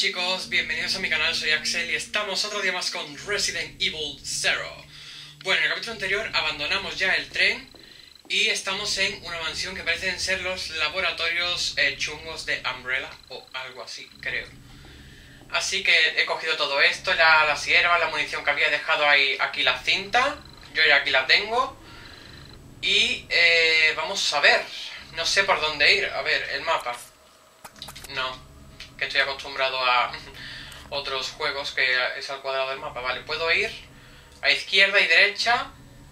chicos, bienvenidos a mi canal, soy Axel y estamos otro día más con Resident Evil 0. Bueno, en el capítulo anterior abandonamos ya el tren y estamos en una mansión que parecen ser los laboratorios chungos de Umbrella o algo así, creo. Así que he cogido todo esto, las hierbas, la munición que había dejado ahí, aquí la cinta, yo ya aquí la tengo. Y vamos a ver, no sé por dónde ir, a ver, el mapa. No, que estoy acostumbrado a otros juegos que es al cuadrado del mapa. Vale, puedo ir a izquierda y derecha.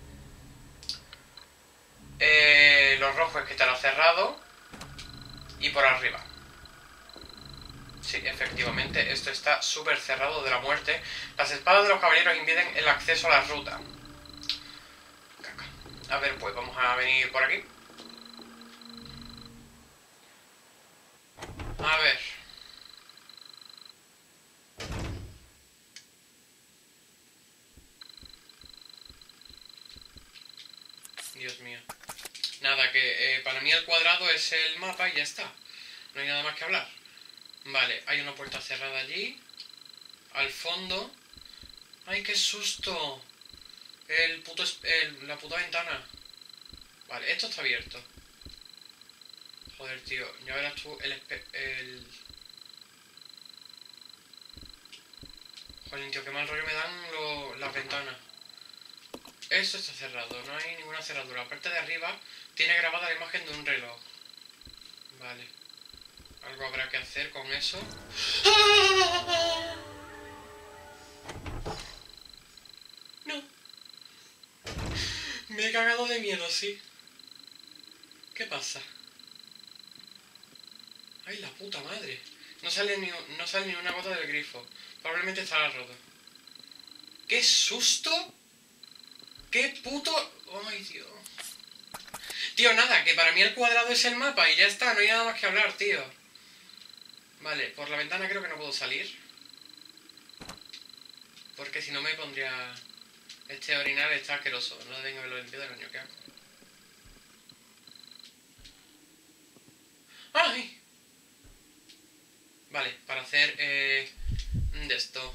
Los rojos es que estará cerrado. Y por arriba. Sí, efectivamente, esto está súper cerrado de la muerte. Las espadas de los caballeros impiden el acceso a la ruta. A ver, pues vamos a venir por aquí. A ver. Dios mío. Nada, que para mí el cuadrado es el mapa y ya está. No hay nada más que hablar. Vale, hay una puerta cerrada allí. Al fondo. ¡Ay, qué susto! La puta ventana. Vale, esto está abierto. Joder, tío. Ya verás tú Joder, tío, qué mal rollo me dan las ventanas. Esto está cerrado, no hay ninguna cerradura. La parte de arriba tiene grabada la imagen de un reloj. Vale. Algo habrá que hacer con eso. No. Me he cagado de miedo, sí. ¿Qué pasa? ¡Ay, la puta madre! No sale ni una gota del grifo. Probablemente estará roto. ¡Qué susto! ¡Qué puto! ¡Ay, Dios! Tío, nada, que para mí el cuadrado es el mapa y ya está, no hay nada más que hablar, tío. Vale, por la ventana creo que no puedo salir. Porque si no me pondría... Este orinal está asqueroso. No deben haberlo limpiado, coño, qué asco. ¡Ay! Vale, para hacer de esto.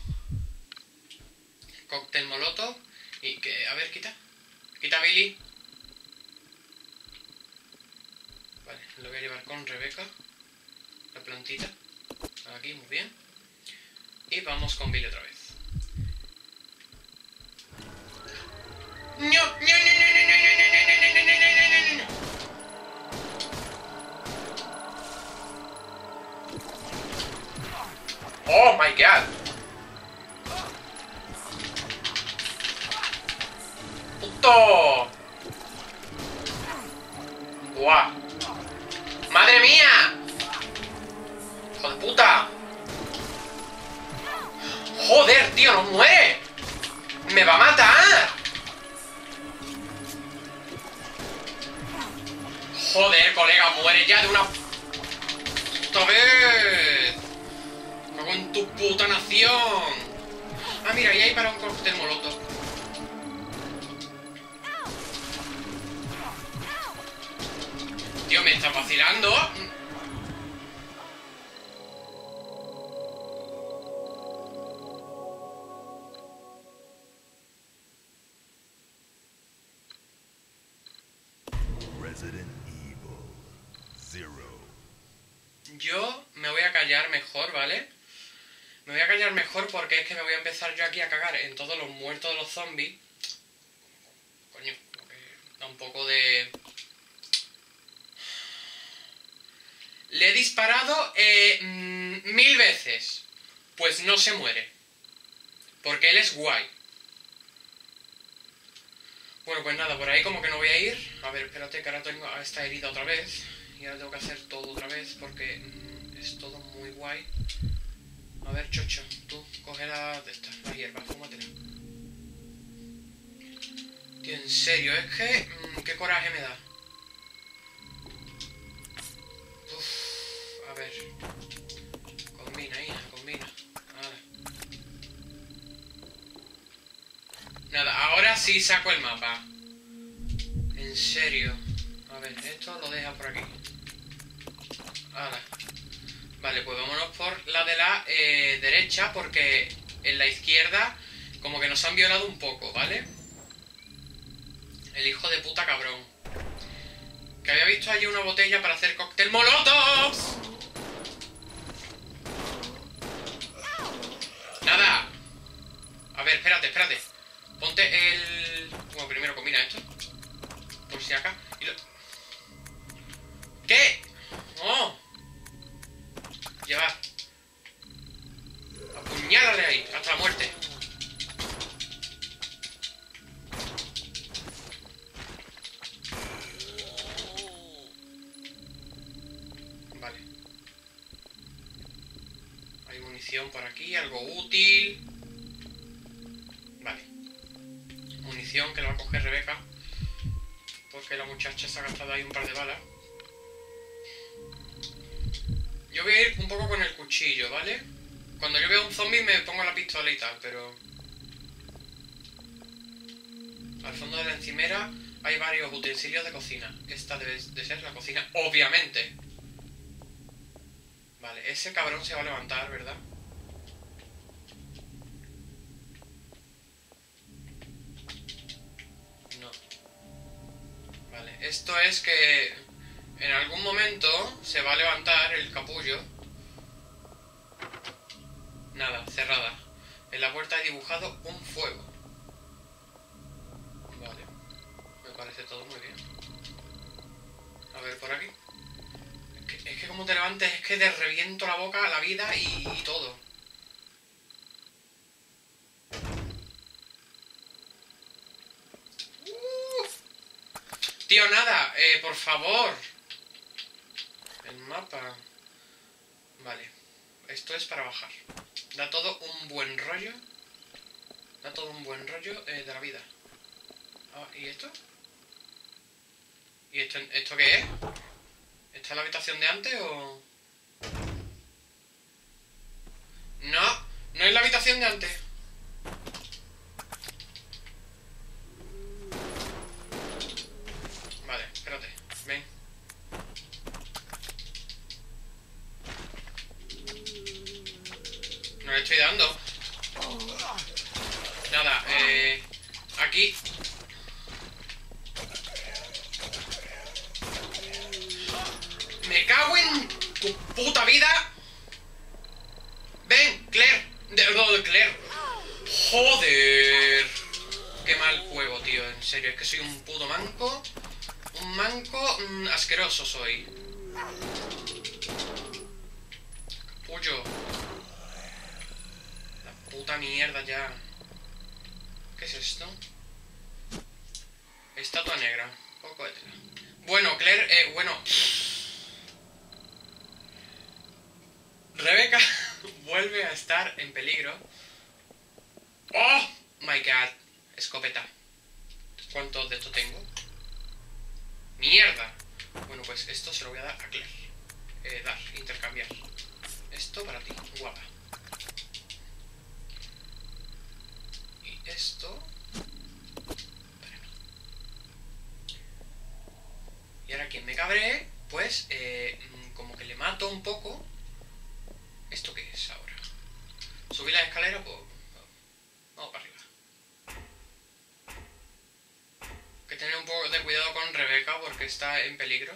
Cóctel molotov. Y que, a ver, quita. Quita, Billy. Vale, lo voy a llevar con Rebeca. La plantita. Aquí, muy bien. Y vamos con Billy otra vez. ¡No! ¡No, no, no, no, no, no, no, no, no! ¡Oh, my God! ¡Puto! ¡Buah! ¡Madre mía! ¡Hijo de puta! ¡Joder, tío! ¡No muere! ¡Me va a matar! ¡Joder, colega! ¡Muere ya de una puta vez! ¡Cago en tu puta nación! Ah, mira, ahí hay para un cóctel molotov. Tío, ¿me estás vacilando? Resident Evil 0. Yo me voy a callar mejor, ¿vale? Me voy a callar mejor porque es que me voy a empezar yo aquí a cagar en todos los muertos de los zombies. Coño, da un poco de... Le he disparado 1000 veces. Pues no se muere. Porque él es guay. Bueno, pues nada, por ahí como que no voy a ir. A ver, espérate que ahora tengo esta herida otra vez. Y ahora tengo que hacer todo otra vez porque es todo muy guay. A ver, chocho, tú, coge la hierba, fúmatela. Tío, en serio, es que... qué coraje me da. Uf, a ver. Combina, hija, combina. Nada, ahora sí saco el mapa. En serio. A ver, esto lo deja por aquí. Hala. Vale, pues vámonos por la de la derecha, porque en la izquierda como que nos han violado un poco, ¿vale? El hijo de puta cabrón. Que había visto allí una botella para hacer cóctel molotov. Nada. A ver, espérate. Ponte el... Bueno, primero combina esto. Por si acá. Y lo... ¿Qué? ¡Oh! Llevar. Apuñálale ahí, hasta la muerte. Vale. Hay munición por aquí, algo útil. Vale. Munición que la va a coger Rebeca. Porque la muchacha se ha gastado ahí un par de balas. Yo voy a ir un poco con el cuchillo, ¿vale? Cuando yo veo un zombie me pongo la pistola y tal, pero... Al fondo de la encimera hay varios utensilios de cocina. Esta debe de ser la cocina, obviamente. Vale, ese cabrón se va a levantar, ¿verdad? No. Vale, esto es que... En algún momento se va a levantar el capullo. Nada, cerrada. En la puerta he dibujado un fuego. Vale. Me parece todo muy bien. A ver, por aquí. Es que como te levantes, es que te reviento la boca, la vida y todo. Tío, nada. Por favor. El mapa. Vale. Esto es para bajar. Da todo un buen rollo. Da todo un buen rollo de la vida. Ah, ¿y esto? ¿Y esto qué es? ¿Esta es la habitación de antes o...? No, no es la habitación de antes. Vale, espérate, ven. No le estoy dando. Nada, aquí. Me cago en tu puta vida. Ven, Claire. Claire. Joder. Qué mal juego, tío. En serio, es que soy un puto manco. Un manco asqueroso soy. Capullo. La puta mierda ya. ¿Qué es esto? Estatua negra. Poco de tela. Bueno, Claire, bueno. Rebeca vuelve a estar en peligro. ¡Oh! My God. Escopeta. ¿Cuántos de esto tengo? ¡Mierda! Bueno, pues esto se lo voy a dar a Claire. Intercambiar. Esto para ti, guapa. Y esto... Y ahora quien me cabree, pues, como que le mato un poco. ¿Esto qué es ahora? Subí la escalera, pues... Vamos para arriba. Hay que tener un poco de cuidado con Rebeca porque está en peligro.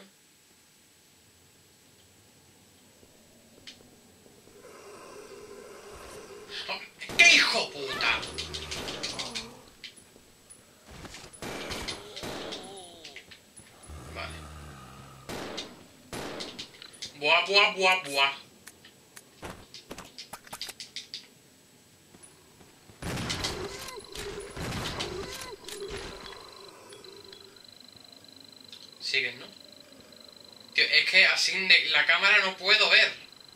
¡Oh! ¡Qué hijo puta! Vale. Buah, buah, buah, buah. Siguen, ¿no? Tío, es que así de la cámara no puedo ver.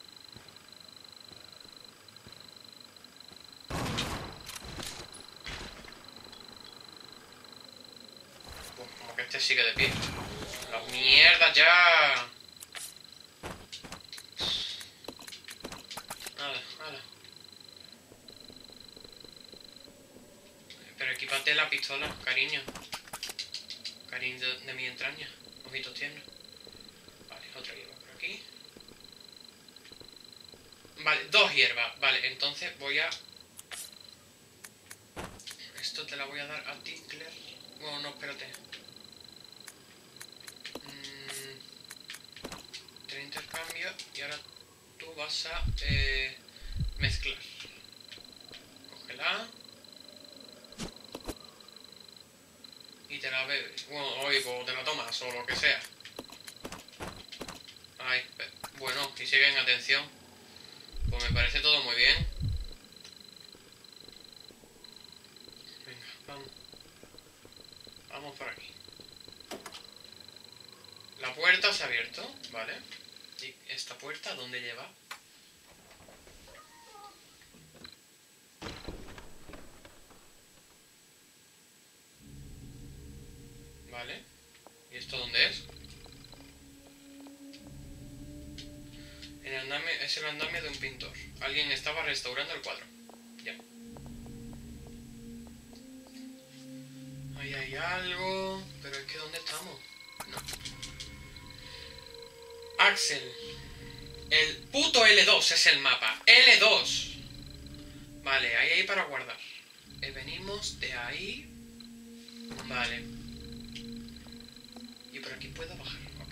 Pues como que este sigue de pie. ¡La mierda ya! Nada. Pero equípate la pistola, cariño. Cariño de mi entraña. Ojitos tiernos. Vale, otra lleva por aquí. Vale, 2 hierbas. Vale, entonces voy a... Esto te la voy a dar a ti, Claire. Bueno, no, espérate. Te intercambio y ahora tú vas a mezclar. Cógela. Y te la bebes. Bueno, oye, pues te la tomas o lo que sea. Ay, bueno, y siguen atención. Pues me parece todo muy bien. Venga, vamos. Vamos por aquí. La puerta se ha abierto, ¿vale? ¿Y esta puerta dónde lleva? ¿Vale? ¿Y esto dónde es? Es el andamio de un pintor. Alguien estaba restaurando el cuadro. Ya. Ahí hay algo... Pero es que ¿dónde estamos? No. Axel. El puto L2 es el mapa. L2. Vale, ahí hay para guardar. Venimos de ahí. Vale. Y por aquí puedo bajar. Ok.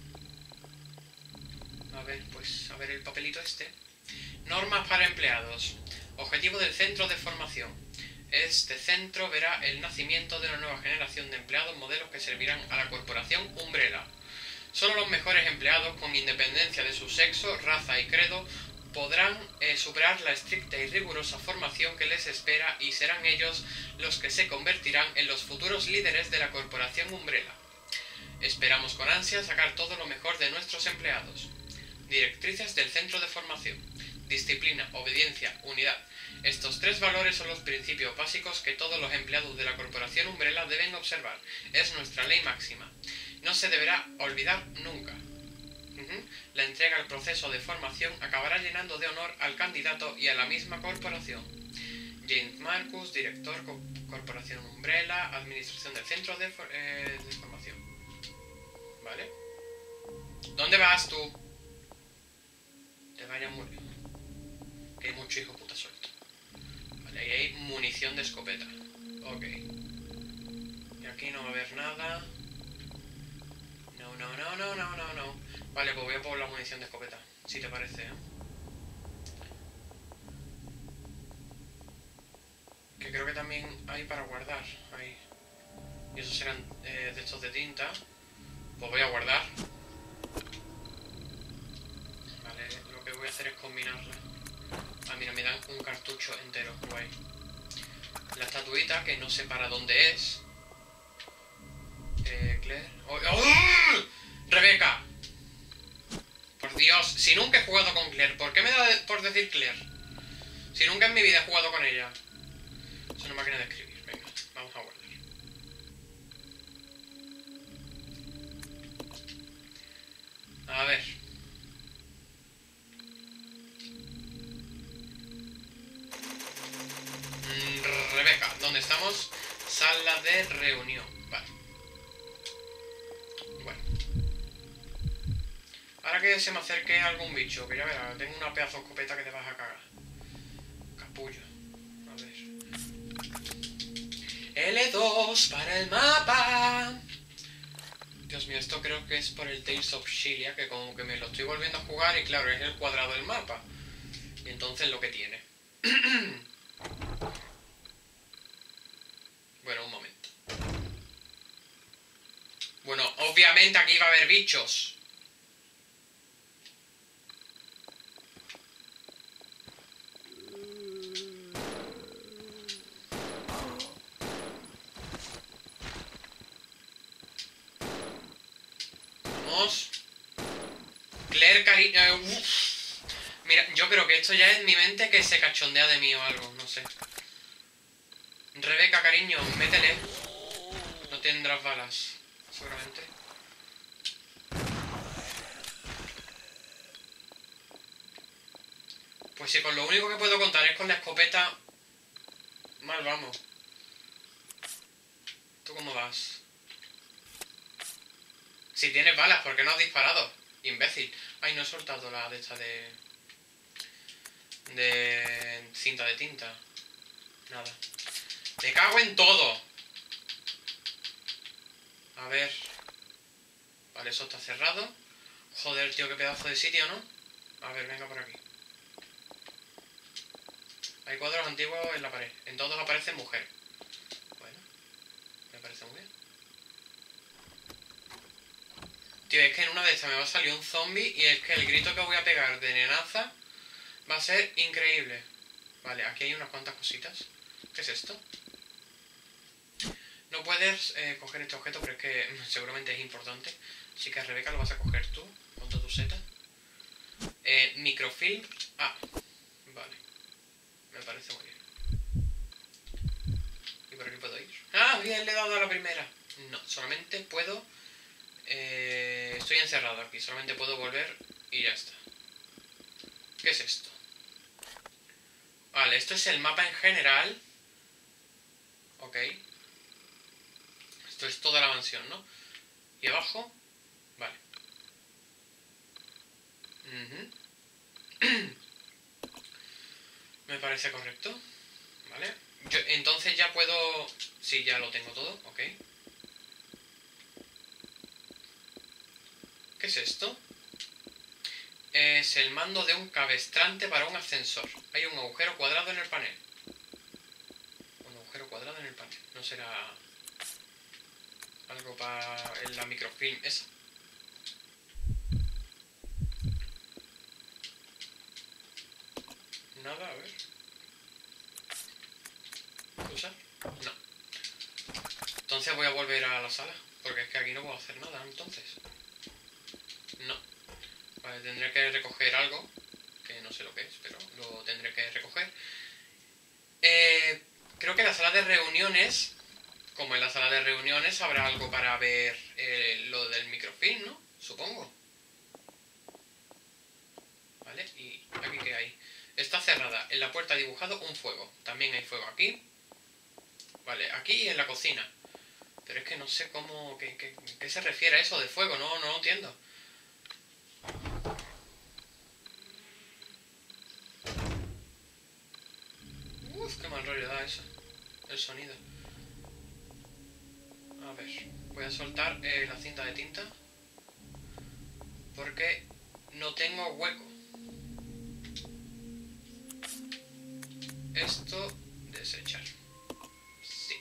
A ver, pues, a ver el papelito este. Normas para empleados. Objetivo del centro de formación. Este centro verá el nacimiento de una nueva generación de empleados modelos que servirán a la corporación Umbrella. Solo los mejores empleados, con independencia de su sexo, raza y credo, podrán superar la estricta y rigurosa formación que les espera y serán ellos los que se convertirán en los futuros líderes de la corporación Umbrella. Esperamos con ansia sacar todo lo mejor de nuestros empleados. Directrices del centro de formación. Disciplina, obediencia, unidad. Estos 3 valores son los principios básicos que todos los empleados de la corporación Umbrella deben observar. Es nuestra ley máxima. No se deberá olvidar nunca. La entrega al proceso de formación acabará llenando de honor al candidato y a la misma corporación. James Marcus, director, corporación Umbrella, administración del centro de formación. ¿Vale? ¿Dónde vas tú? Te vaya muy bien. Que hay mucho hijo puta suelto. Vale, ahí hay munición de escopeta. Ok. Y aquí no va a haber nada. No. Vale, pues voy a por la munición de escopeta. Si te parece, ¿eh? Que creo que también hay para guardar. Ahí. Y esos serán de estos de tinta. Pues voy a guardar. Vale, lo que voy a hacer es combinarla. Ah, mira, me dan un cartucho entero. Guay. La estatuita, que no sé para dónde es. Claire. ¡Oh! ¡Oh! ¡Rebeca! Por Dios, si nunca he jugado con Claire, ¿por qué me da por decir Claire? Si nunca en mi vida he jugado con ella. Es una máquina de escribir. Venga, vamos a guardar. A ver. Rebeca, ¿dónde estamos? Sala de reunión. Vale. Bueno. Ahora que se me acerque algún bicho, que ya verás, tengo una pedazo de escopeta que te vas a cagar. Capullo. A ver. L2 para el mapa. Dios mío, esto creo que es por el Tales of Xillia, que como que me lo estoy volviendo a jugar y claro, es el cuadrado del mapa. Y entonces lo que tiene. Bueno, un momento. Bueno, obviamente aquí va a haber bichos. Vamos. Claire, cariño... Mira, yo creo que esto ya es mi mente que se cachondea de mí o algo, no sé. Rebeca, cariño, métele. No tendrás balas, seguramente. Pues si con lo único que puedo contar es con la escopeta... Mal vamos. ¿Tú cómo vas? Si tienes balas, ¿por qué no has disparado? Imbécil. Ay, no he soltado la de esta de... de cinta de tinta. Nada. Me cago en todo. A ver. Vale, eso está cerrado. Joder, tío, qué pedazo de sitio, ¿no? A ver, venga por aquí. Hay cuadros antiguos en la pared. En todos aparece mujer. Bueno, me parece muy bien. Tío, es que en una de estas me va a salir un zombie y es que el grito que voy a pegar de nenaza va a ser increíble. Vale, aquí hay unas cuantas cositas. ¿Qué es esto? No puedes coger este objeto, pero es que seguramente es importante. Así que Rebeca lo vas a coger tú, con tu seta. Microfilm. Ah, vale. Me parece muy bien. ¿Y por aquí puedo ir? Ah, bien, le he dado a la primera. No, solamente puedo... estoy encerrado aquí, solamente puedo volver y ya está. ¿Qué es esto? Vale, esto es el mapa en general. Ok. Esto es toda la mansión, ¿no? ¿Y abajo? Vale. Me parece correcto. Vale. Yo, entonces ya puedo... Sí, ya lo tengo todo, ok. ¿Qué es esto? Es el mando de un cabestrante para un ascensor. Hay un agujero cuadrado en el panel. Un agujero cuadrado en el panel. ¿No será algo para la microfilm esa? Nada, a ver. ¿Usar? No. Entonces voy a volver a la sala. Porque es que aquí no puedo hacer nada, entonces. No. Vale, tendré que recoger algo. Que no sé lo que es, pero lo tendré que recoger. Creo que en la sala de reuniones... Como en la sala de reuniones habrá algo para ver lo del microfilm, ¿no? Supongo. Vale, y aquí ¿qué hay? Está cerrada. En la puerta ha dibujado un fuego. También hay fuego aquí. Vale, aquí y en la cocina. Pero es que no sé cómo... ¿Qué se refiere a eso de fuego? No lo entiendo. Uf, qué mal rollo da eso. El sonido. A ver, voy a soltar la cinta de tinta. Porque no tengo hueco. Esto, desechar. Sí.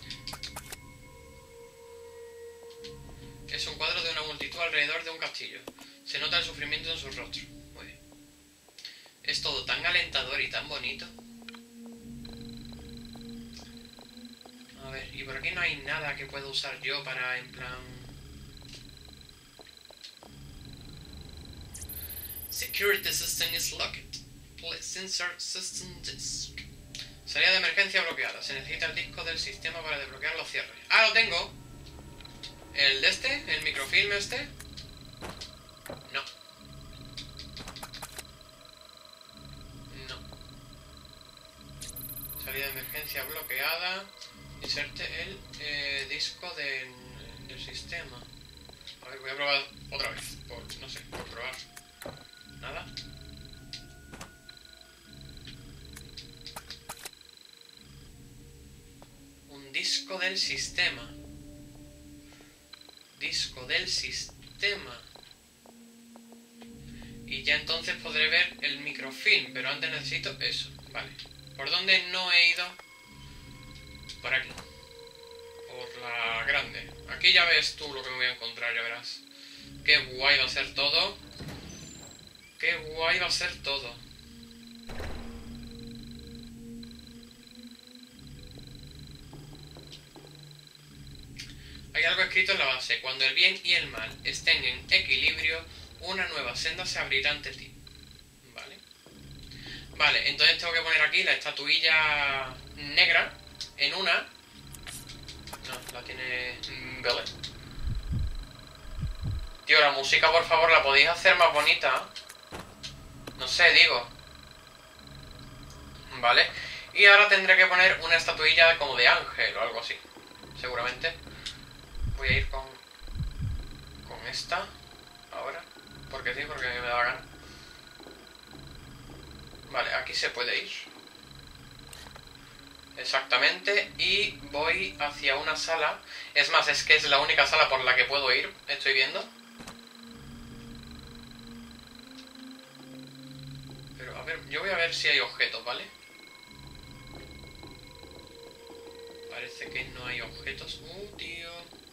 Es un cuadro de una multitud alrededor de un castillo. Se nota el sufrimiento en sus rostros. Muy bien. Es todo tan alentador y tan bonito. A ver, y por aquí no hay nada que pueda usar yo para, en plan... Security system is locked. Please insert system disk. Salida de emergencia bloqueada. Se necesita el disco del sistema para desbloquear los cierres. ¡Ah, lo tengo! ¿El de este? ¿El microfilm este? No. No. Salida de emergencia bloqueada. Inserte el disco del sistema. A ver, voy a probar otra vez. No sé, por probar. Nada. Un disco del sistema. Disco del sistema. Y ya entonces podré ver el microfilm. Pero antes necesito eso. Vale. ¿Por dónde no he ido? Por aquí. Por la grande. Aquí ya ves tú lo que me voy a encontrar, ya verás. Qué guay va a ser todo. Qué guay va a ser todo. Hay algo escrito en la base. Cuando el bien y el mal estén en equilibrio, una nueva senda se abrirá ante ti. Vale. Vale, entonces tengo que poner aquí la estatuilla negra en una. No, la tiene Bellet. Tío, la música, por favor, ¿la podéis hacer más bonita? No sé, digo. Vale. Y ahora tendré que poner una estatuilla como de ángel o algo así. Seguramente. Voy a ir con esta. Ahora. Porque sí, porque me da la gana. Vale, aquí se puede ir. Exactamente. Y voy hacia una sala. Es más, es que es la única sala por la que puedo ir. Estoy viendo. Pero, a ver, yo voy a ver si hay objetos, ¿vale? Parece que no hay objetos. Tío.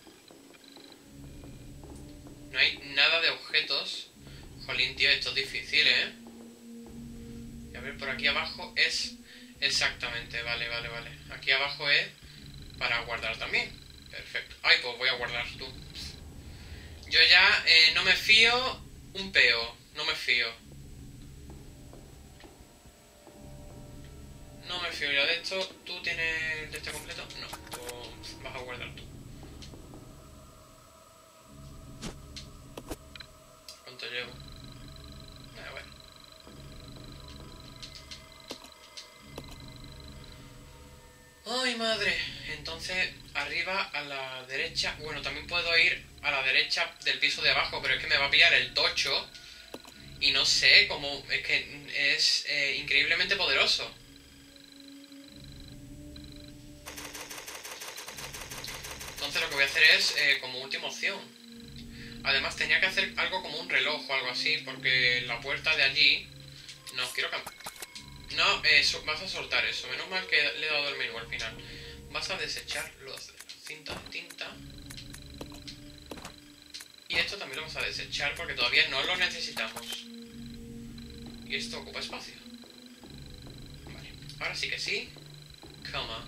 No hay nada de objetos. Jolín, tío, esto es difícil, ¿eh? Y a ver, por aquí abajo es... Exactamente, vale. Aquí abajo es para guardar también. Perfecto. Ay, pues voy a guardar tú. Yo ya no me fío un peo. No me fío. No me fío ya de esto. ¿Tú tienes de este completo? No. Pues vas a guardar tú. ¿Cuánto llevo? Bueno. ¡Ay, madre! Entonces, arriba a la derecha... Bueno, también puedo ir a la derecha del piso de abajo, pero es que me va a pillar el tocho. Y no sé cómo... Es que es increíblemente poderoso. Entonces lo que voy a hacer es como última opción. Además tenía que hacer algo como un reloj o algo así, porque la puerta de allí... No, quiero cambiar. No, vas a soltar eso. Menos mal que le he dado el menú al final. Vas a desechar los cintas de tinta. Y esto también lo vas a desechar porque todavía no lo necesitamos. Y esto ocupa espacio. Vale, ahora sí que sí. Coma.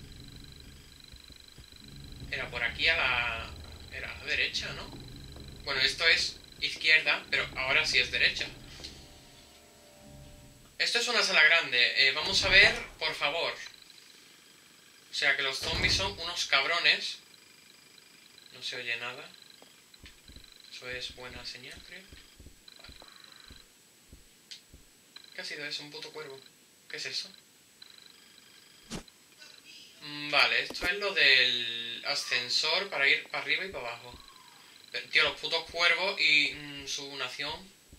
Era por aquí a la... Era a la derecha, ¿no? Bueno, esto es izquierda, pero ahora sí es derecha. Esto es una sala grande. Vamos a ver, por favor. O sea que los zombies son unos cabrones. No se oye nada. Eso es buena señal, creo. Vale. ¿Qué ha sido eso? ¿Un puto cuervo? ¿Qué es eso? Vale, esto es lo del ascensor para ir para arriba y para abajo. Pero, tío, los putos cuervos y su nación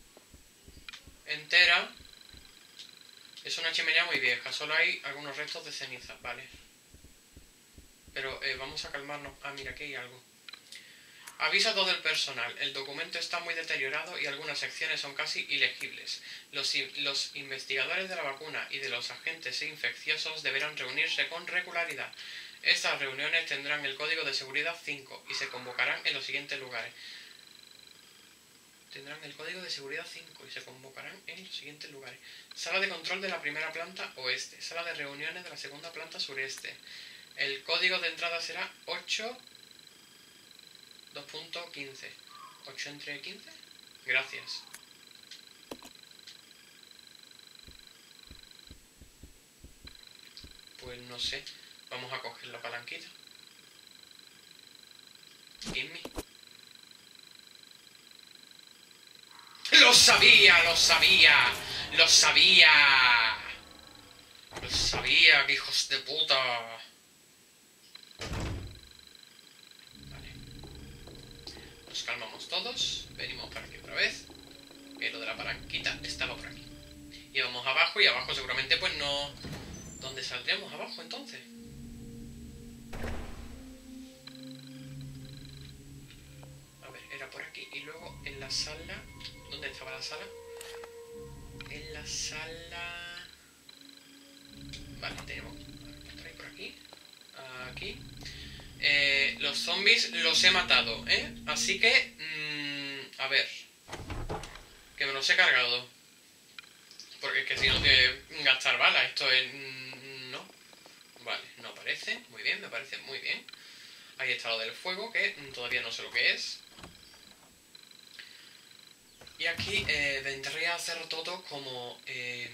entera. Es una chimenea muy vieja, solo hay algunos restos de ceniza, vale. Pero vamos a calmarnos. Ah, mira, aquí hay algo. Aviso a todo el personal. El documento está muy deteriorado y algunas secciones son casi ilegibles. Los investigadores de la vacuna y de los agentes infecciosos deberán reunirse con regularidad. Estas reuniones tendrán el código de seguridad 5 y se convocarán en los siguientes lugares. Tendrán el código de seguridad 5 y se convocarán en los siguientes lugares. Sala de control de la primera planta oeste. Sala de reuniones de la segunda planta sureste. El código de entrada será 8... 2.15. 8 entre 15. Gracias. Pues no sé. Vamos a coger la palanquita. Gimme. ¡Lo sabía! ¡Lo sabía! ¡Lo sabía! ¡Lo sabía! ¡Que hijos de puta! Nos calmamos todos, venimos para aquí otra vez. Lo de la palanquita estaba por aquí. Y vamos abajo y abajo seguramente pues no... ¿Dónde saldremos abajo entonces? A ver, era por aquí. Y luego en la sala... ¿Dónde estaba la sala? En la sala... Vale, tenemos... Por aquí. Aquí. Los zombies los he matado, ¿eh? Así que... a ver. Que me los he cargado. Porque es que si no tiene que gastar balas. Esto es... no. Vale, no aparece. Muy bien, me parece muy bien. Ahí está lo del fuego, que todavía no sé lo que es. Y aquí vendría a hacer todo como... ¿qué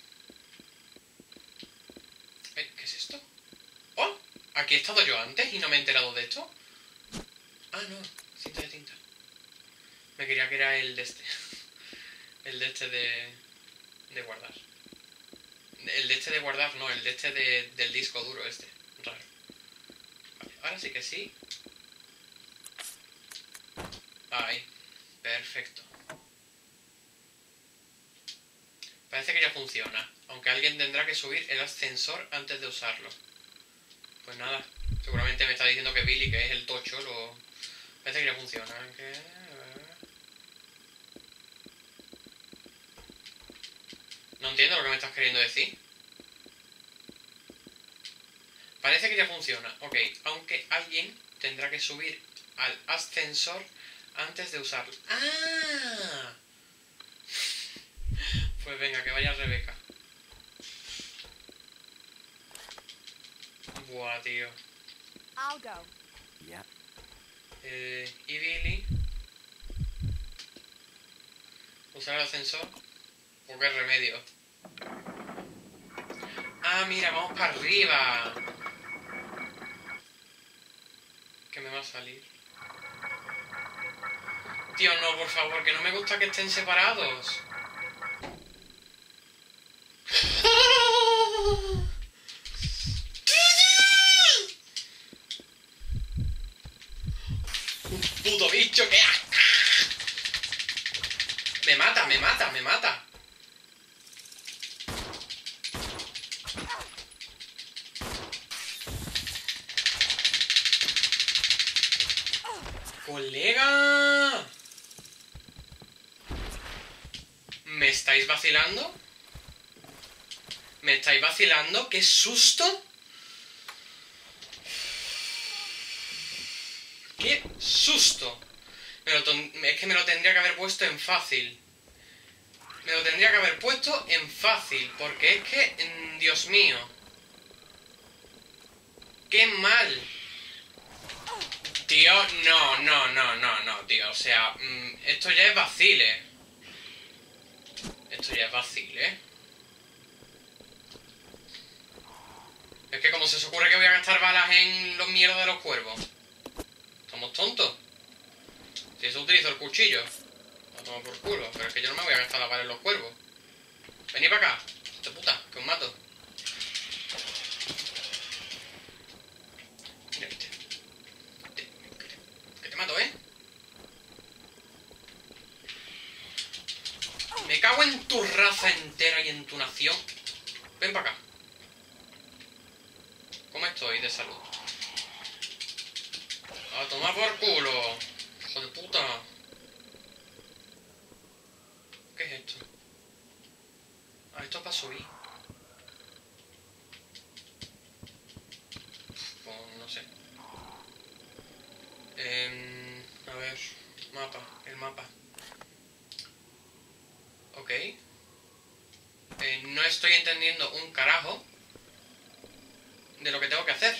es esto? ¡Oh! Aquí he estado yo antes y no me he enterado de esto. Ah, no. Cinta de tinta. Me creía que era el de este. El de este de guardar. El de este de guardar, no. El de este del disco duro este. Raro. Vale, ahora sí que sí. Ahí. Perfecto. Parece que ya funciona. Aunque alguien tendrá que subir el ascensor antes de usarlo. Pues nada. Seguramente me está diciendo que Billy, que es el tocho, lo... Parece que ya funciona. No entiendo lo que me estás queriendo decir. Parece que ya funciona. Ok. Aunque alguien tendrá que subir al ascensor antes de usarlo. ¡Ah! Pues venga, que vaya Rebeca. Buah, tío. I'll go. Yep. Y Billy. ¿Usar el ascensor? ¿O qué remedio? Ah, mira, vamos para arriba. ¿Qué me va a salir? Tío, no, por favor, que no me gusta que estén separados. Un puto bicho que... Me mata, me mata, me mata. ¡Colega! ¿Me estáis vacilando? ¿Me estáis vacilando? ¡Qué susto! ¡Qué susto! Es que me lo tendría que haber puesto en fácil. Me lo tendría que haber puesto en fácil. Porque es que... Dios mío. ¡Qué mal! Tío, no, tío. O sea, esto ya es vacile. Esto ya es vacile. Es que como se os ocurre que voy a gastar balas en los mierdas de los cuervos. ¿Somos tontos? Si eso utilizo el cuchillo. Lo tomo por culo. Pero es que yo no me voy a gastar las balas en los cuervos. Venid para acá. De puta, que os mato. Mira, viste. Que te mato, ¿eh? Me cago en tu raza entera y en tu nación. Ven para acá. ¿Cómo estoy de salud? A tomar por culo. Hijo de puta. ¿Qué es esto? Ah, esto es para subir. Pues no sé. A ver. Mapa. El mapa. Ok. No estoy entendiendo un carajo de lo que tengo que hacer.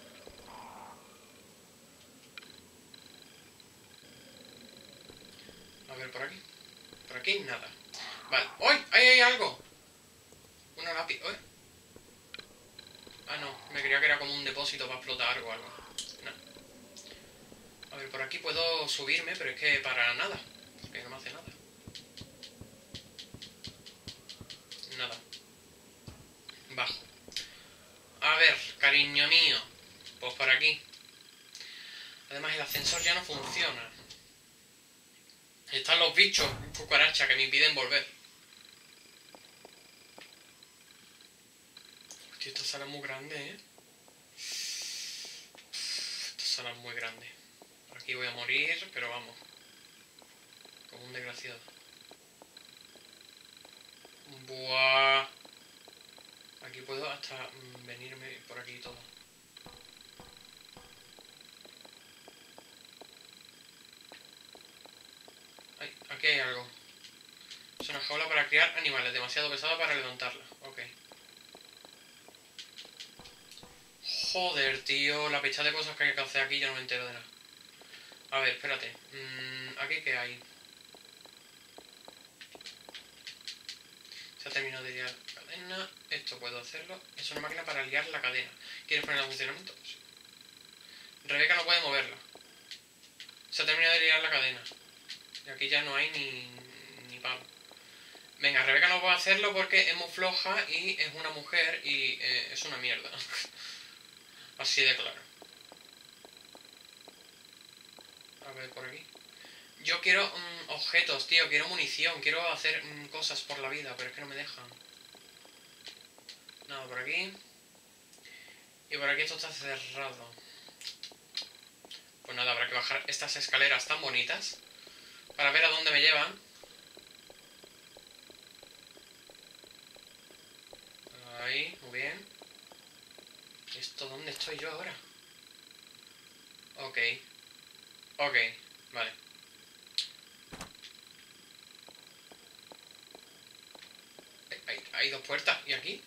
A ver, por aquí. Por aquí nada. Vale. ¡Uy! ¡Ahí hay algo! Una lápiz. ¡Uy! Ah, no. Me creía que era como un depósito para explotar o algo. No. A ver, por aquí puedo subirme, pero es que para nada. Porque no me hace nada. Nada. Bajo. A ver, cariño mío. Pues por aquí. Además el ascensor ya no funciona. Están los bichos, cucarachas, que me impiden volver. Hostia, esta sala es muy grande, ¿eh? Esta sala es muy grande. Por aquí voy a morir, pero vamos. Como un desgraciado. Buah. Aquí puedo hasta venirme por aquí todo. Ay, aquí hay algo. Es una jaula para criar animales, demasiado pesada para levantarla. Ok. Joder, tío, la pecha de cosas que hay que hacer aquí yo no me entero de nada. A ver, espérate. ¿Aquí qué hay? Se ha terminado de liar la cadena. Esto puedo hacerlo. Es una máquina para liar la cadena. ¿Quieres ponerla en funcionamiento? Sí. Rebeca no puede moverla. Se ha terminado de liar la cadena. Y aquí ya no hay ni palo. Venga, Rebeca no puede hacerlo porque es muy floja y es una mujer y es una mierda. Así de claro. A ver, por aquí. Yo quiero objetos, tío. Quiero munición. Quiero hacer cosas por la vida, pero es que no me dejan. Nada, por aquí. Y por aquí esto está cerrado. Pues nada, habrá que bajar estas escaleras tan bonitas para ver a dónde me llevan. Ahí, muy bien. ¿Esto dónde estoy yo ahora? Ok. Ok, vale. Hay dos puertas. ¿Y aquí?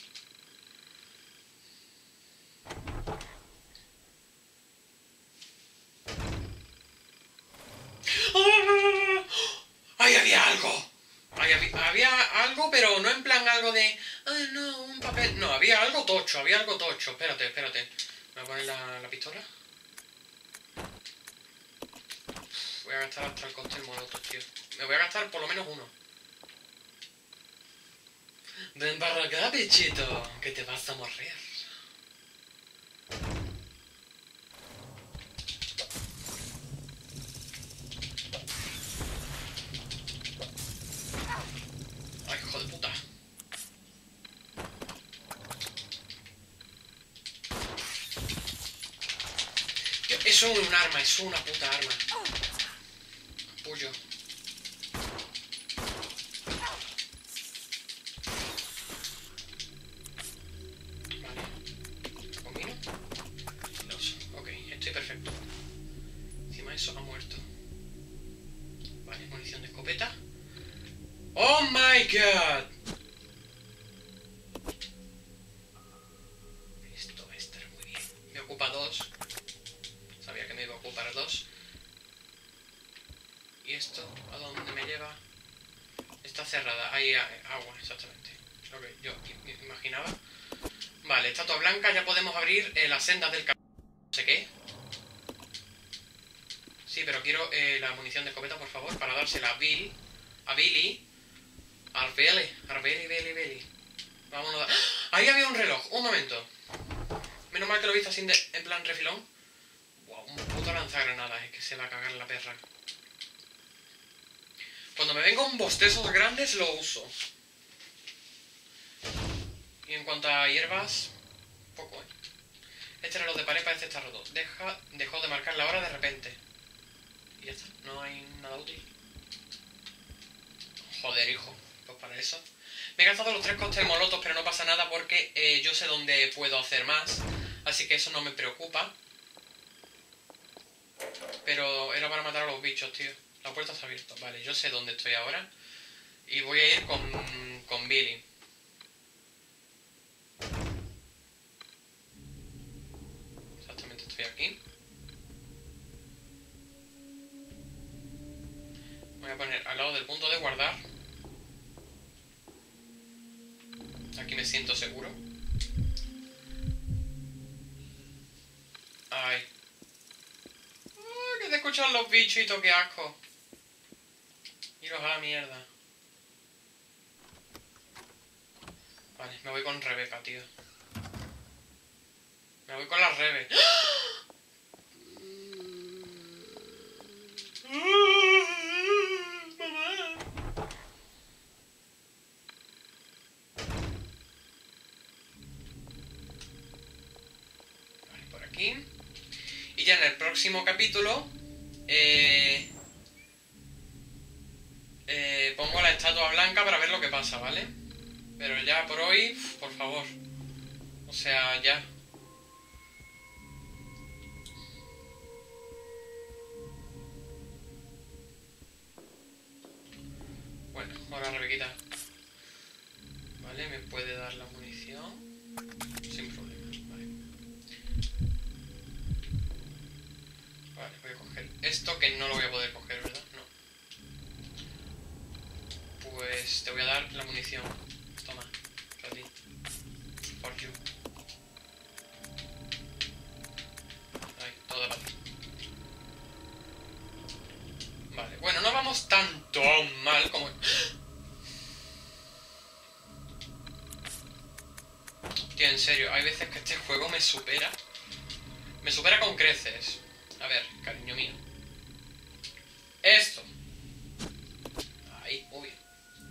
¡Ah! ¡Ahí había algo! Había algo, pero no en plan algo de... ¡Ay, no, un papel! No, había algo tocho, Espérate. ¿Me voy a poner la pistola? Voy a gastar hasta el cóctel molotov, tío. Me voy a gastar por lo menos uno. Ven para acá, bichito, que te vas a morir. Ay, hijo de puta. Tío, eso es un arma, eso es una puta arma. Puyo. Perfecto. Encima eso ha muerto. Vale, munición de escopeta. ¡Oh my god! Esto va a estar muy bien. Me ocupa 2. Sabía que me iba a ocupar 2. ¿Y esto a dónde me lleva? Está cerrada. Hay agua, exactamente. Lo que yo imaginaba. Vale, estatua blanca. Ya podemos abrir las sendas del camino. No sé qué. Sí, pero quiero la munición de escopeta, por favor, para dársela a Billy. A Billy. Billy. Vámonos. ¡Ah! Ahí había un reloj. Un momento. Menos mal que lo he visto así en plan refilón. Wow, un puto lanzagranadas. Es que se va a cagar la perra. Cuando me vengan bostezos grandes, lo uso. Y en cuanto a hierbas, poco, Este reloj de pared parece estar roto. Dejó de marcar la hora de repente. Y ya está, no hay nada útil. Joder, hijo, pues para eso. Me he gastado los 3 cócteles molotos, pero no pasa nada porque yo sé dónde puedo hacer más. Así que eso no me preocupa. Pero era para matar a los bichos, tío. La puerta está abierta. Vale, yo sé dónde estoy ahora. Y voy a ir con Billy. Exactamente, estoy aquí. Voy a poner al lado del punto de guardar. Aquí me siento seguro. Ay. Que te escuchan los bichitos, qué asco. Iros a la mierda. Vale, me voy con Rebeca, tío. Me voy con la Rebe. Mamá. Vale, por aquí. Y ya en el próximo capítulo pongo la estatua blanca para ver lo que pasa, ¿vale? Pero ya por hoy, por favor. O sea, ya. Bueno, ahora Rebequita. Vale, me puede dar la munición. Sin problema, vale. Vale, voy a coger esto que no lo voy a poder coger, ¿verdad? No. Pues te voy a dar la munición. Toma, para ti. For you. Ahí, toda para ti. Vale, bueno, no vamos tanto mal como... Tío, en serio, hay veces que este juego me supera. Me supera con creces. A ver, cariño mío. Esto Ahí, muy bien.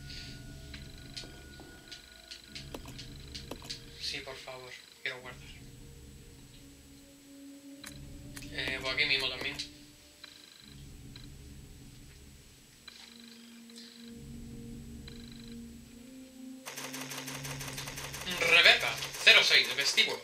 Sí, por favor, quiero guardar. Por aquí mismo también. Rebeca, 06, de vestíbulo.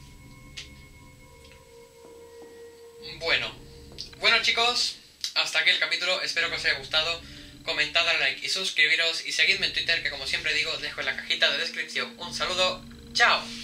Bueno chicos, hasta aquí el capítulo, espero que os haya gustado. Comentad, dale like y suscribiros y seguidme en Twitter, que como siempre digo, dejo en la cajita de descripción. Un saludo, chao.